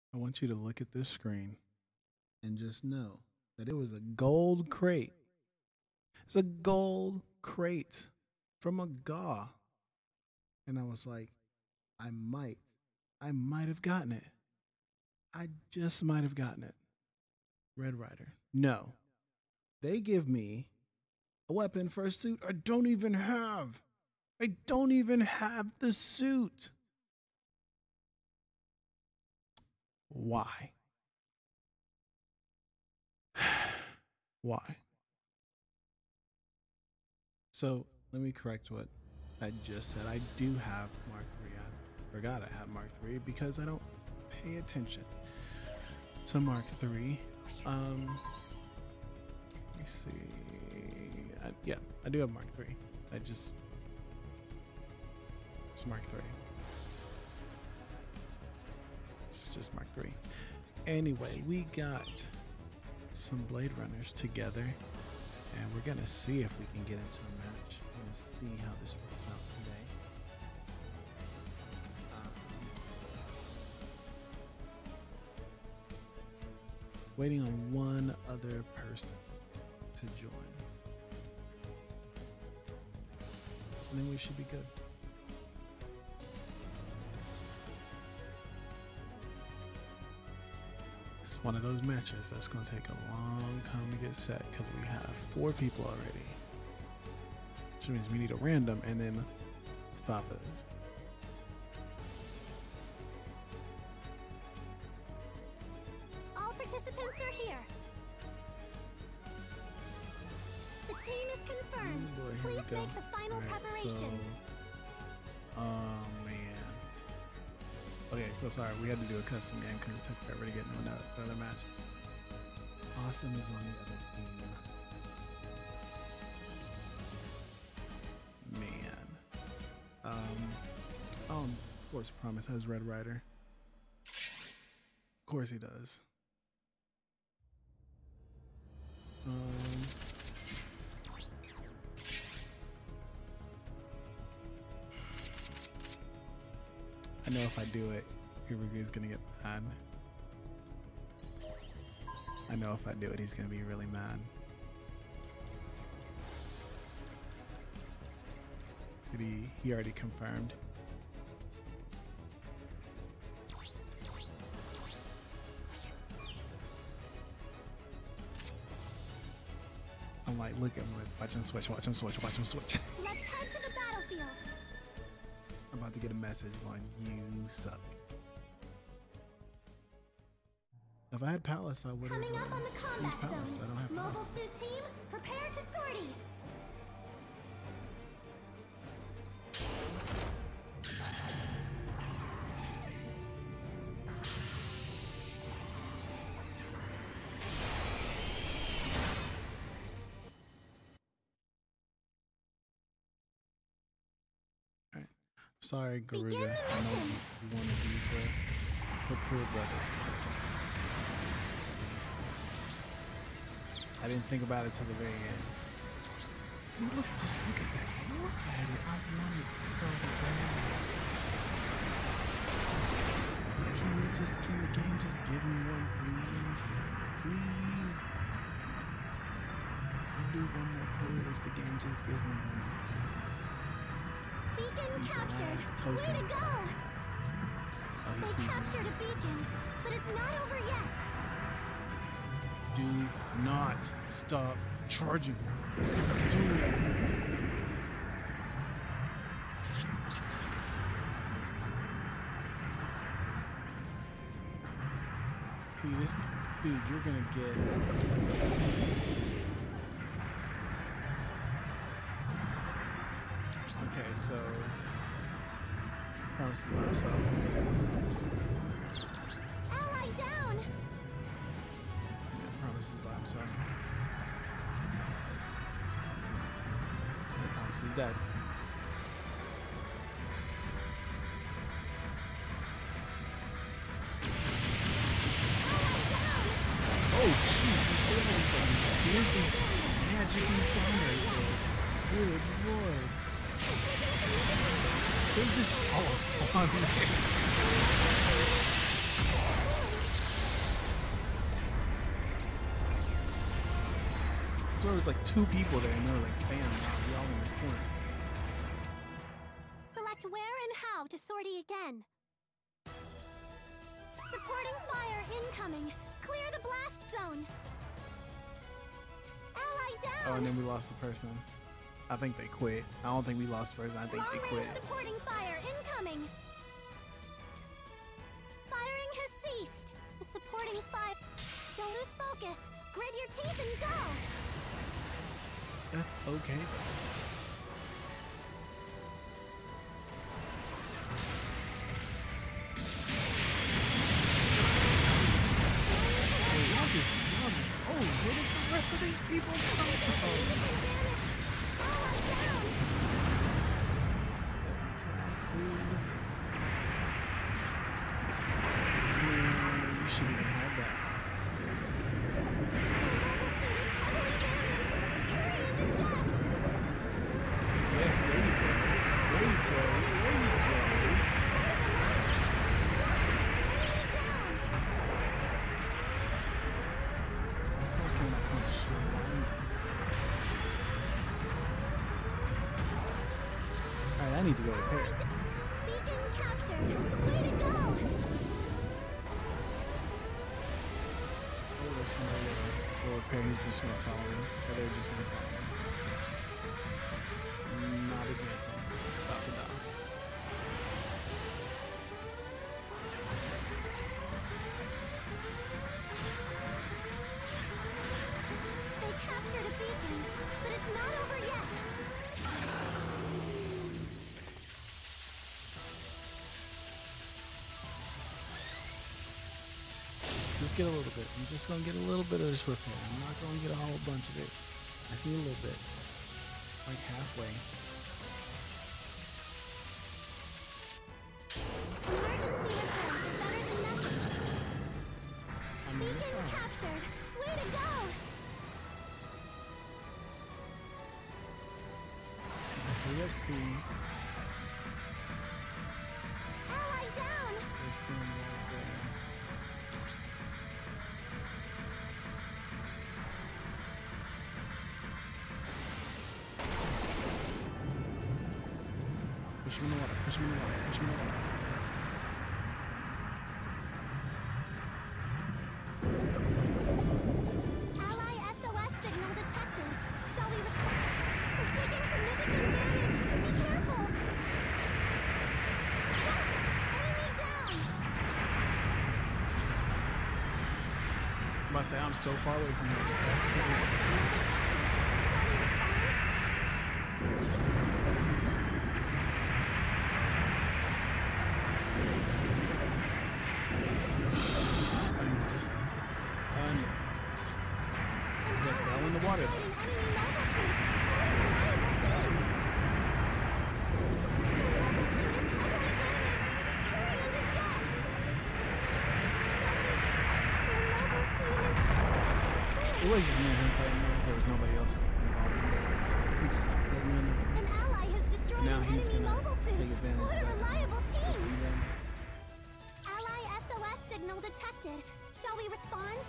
I want you to look at this screen and just know that it was a gold crate. It's a gold crate from a GA. And I was like, I might have gotten it. I just might have gotten it. Red Rider. No. They give me a weapon for a suit I don't even have. I don't even have the suit. Why? Why? So let me correct what I just said. I do have Mark III. I forgot I have Mark III because I don't pay attention to Mark III. Let me see. Yeah, I do have Mark III. It's Mark III. It's just Mark III. Anyway, we got some Bladerunners together, and we're gonna see if we can get into a match. We're gonna see how this works out today. Waiting on one other person to join, and then we should be good. It's one of those matches that's going to take a long time to get set because we have 4 people already, which means we need a random and then 5 of them. All participants are here. The team is confirmed. Oh boy, Please make the final preparations. So, man. Okay, so sorry, we had to do a custom game because it took forever to get into another match. Awesome is on the other team. Man. Of course, Promise has Red Rider. Of course he does. I know if I do it, Garuga is gonna get mad. I know if I do it, he's gonna be really mad. Did he already confirmed? I'm like, look at him, watch him switch, watch him switch, watch him switch. Let's head to the battlefield. I'm about to get a message going, you suck. If I had Palace, I would have Coming up on the combat Palace. zone. I don't have Mobile Palace. suit team, prepare to sortie. Sorry, Garuga. I know you want to be the Kapool brothers. I didn't think about it till the very end. See, look, just look at that. Look at it. I want it so bad. Can the game just give me one, please? Please. I'll do one more pull if the game just gives me one. Beacon captured. Way to go! Oh, he They sees captured me. a beacon, but it's not over yet. Do not stop charging. Do it. See this, dude, you're gonna get. Okay, so Promise is by himself. Ally down. Yeah, Promise is by himself. Promise is dead. Oh jeez, he steers these magic and spawn right there. Good lord. They just all spawn there. swear it was like 2 people there, and they were like, bam, now we all in this corner. Select where and how to sortie again. Supporting fire incoming. Clear the blast zone. Ally down. Oh, and then we lost the person. I think they quit. I don't think we lost the person. I think they quit. Long-range supporting fire incoming. Firing has ceased. The supporting fire. Don't lose focus. Grit your teeth and go. That's okay. Oh, where did the rest of these people come from? Man, you shouldn't even have that. Yes, there you go. There you go. There you go. Alright, I need to go repair. Beacon captured. Way to go. Oh, there's somebody that will repair. He's just gonna follow me. Or they're just gonna follow me. Not advancing. About to die. They captured a beacon, but it's not over yet. Just get a little bit. I'm just gonna get a little bit of this repair. I'm not gonna get a whole bunch of it. I just need a little bit. Like halfway. Emergency repairs are better than nothing. I mean, it's Beacon alright. captured. Way to go. So we have C. Ally down. There's C right there. Push him in the water. Push him in the water. Push him in the water. Ally SOS signal detected. Shall we respond? We're taking significant damage. Be careful. Yes! Enemy down. I'm about to say, I'm so far away from you. Shall we respond? Yes, they're all in the water though. It was just me and him fighting though. There was nobody else involved in that, so he just let me in there. An ally has destroyed And now an he's enemy gonna mobile suit. take advantage What of a that. reliable Let's see team! then. Ally SOS signal detected. Shall we respond?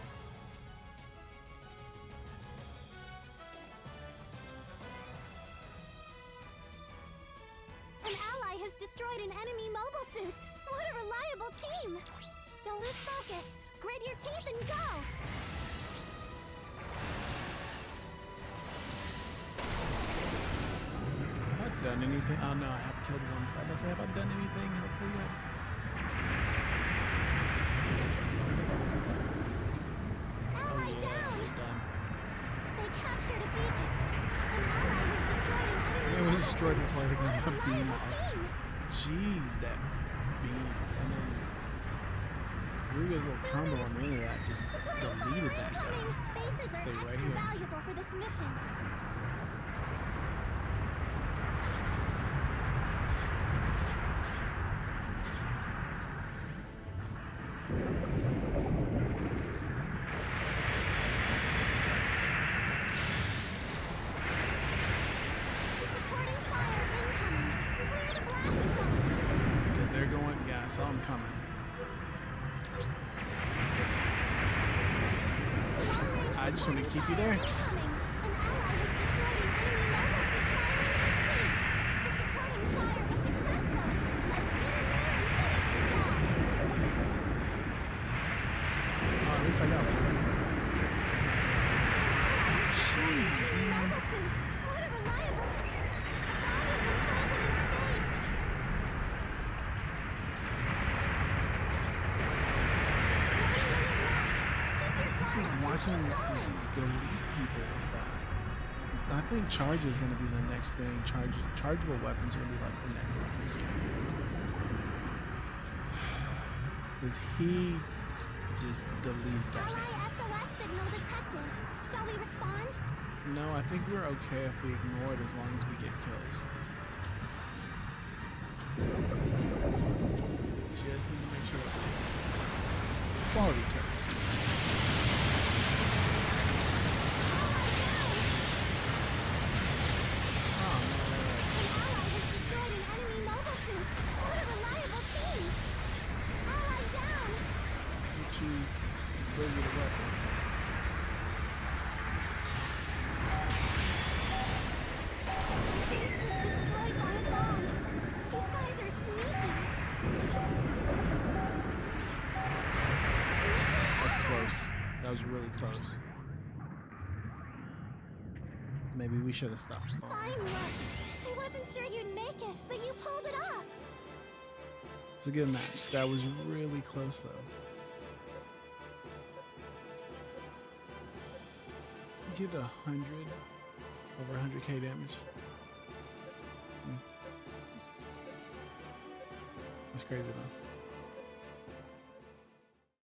An ally has destroyed an enemy mobile suit. What a reliable team! Don't lose focus. Grit your teeth and go. Have I done anything? Oh no, I have killed one. I was about to say, have I done anything? Hopefully yet. Ally Yeah, down. we're done. They captured a beacon. An ally has destroyed an enemy It was mobile destroyed suit. before I got What a my beam reliable off. team. Jeez, that beam. And then Garuga's little combo on the end of that just deleted that guy. Bases are Stay right extra here. valuable for this mission. Supporting fire incoming. Clear the blast zone. Because they're going, yeah, I saw them coming. Long-range I just want to supporting keep you fire there. incoming. An ally At least I got one of them. Jeez, man. Mobile suit! What a reliable team! A bomb has been planted in our base! This is watching just delete people like that. I think charge is going to be the next thing. Chargeable weapons are going to be like the next thing in this game. Because he just deleted that. Ally SOS signal detected. Shall we respond? No, I think we're okay if we ignore it as long as we get kills. Just need to make sure that quality kills. Bring it away. Base was destroyed by a bomb. These guys are sneaky. That's close. That was really close. Maybe we should have stopped. Fine work. I wasn't sure you'd make it, but you pulled it off. It's a good match. That was really close though. You did 100, over 100k damage. That's crazy though.